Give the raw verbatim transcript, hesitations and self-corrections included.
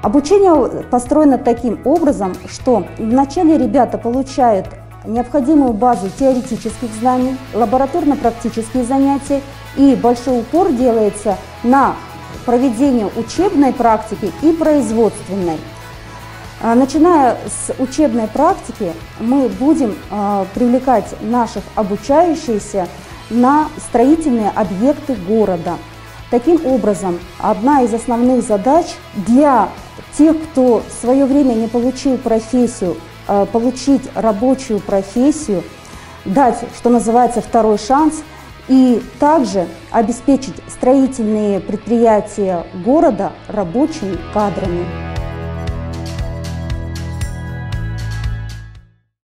Обучение построено таким образом, что вначале ребята получают необходимую базу теоретических знаний, лабораторно-практические занятия, и большой упор делается на проведение учебной практики и производственной. Начиная с учебной практики, мы будем привлекать наших обучающихся на строительные объекты города. Таким образом, одна из основных задач для тех, кто в свое время не получил профессию, получить рабочую профессию, дать, что называется, второй шанс, и также обеспечить строительные предприятия города рабочими кадрами.